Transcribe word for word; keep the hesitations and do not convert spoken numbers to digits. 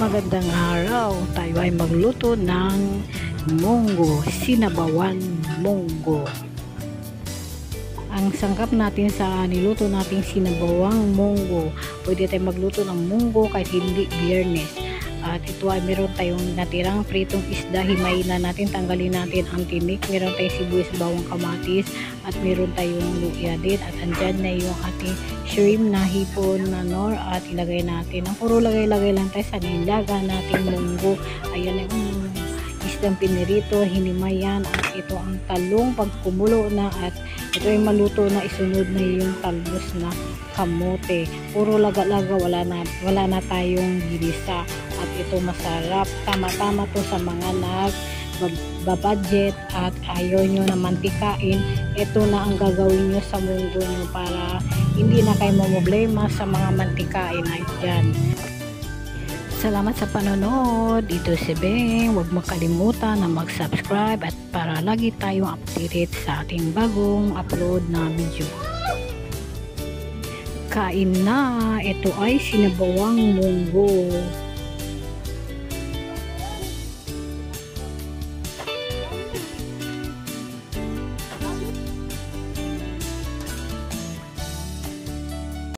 Magandang araw, tayo ay magluto ng munggo, sinabawan munggo. Ang sangkap natin sa niluto nating sinabawang munggo, pwede tayo magluto ng munggo kahit hindi biyernes. At ito ay meron tayong natirang pritong isda, himayin na natin, tanggalin natin ang tinik. Meron tayong sibuyas, bawang, kamatis, at meron tayong luya din. At andyan na yung ating shrimp na hipon na nor, at ilagay natin. Ang puro lagay-lagay lang tayo sa nilaga natin munggo. Ayan yung isdang pinirito, hinimayan, at ito ang talong pag kumulo na, at ito ay maluto na, isunod na yung talbos na kamote. Puro laga-laga, wala na, wala na tayong ginisa. At ito masarap, tama-tama to sa mga nagbabudget at ayaw nyo na mantikain. Ito na ang gagawin nyo sa munggo nyo para hindi na kayo mamblema sa mga mantikain. Ayan. Salamat sa panonood. Ito si Beng. Huwag makalimutan na mag-subscribe at para lagi tayong updated sa ating bagong upload na video. Kain na. Ito ay sinabawang munggo.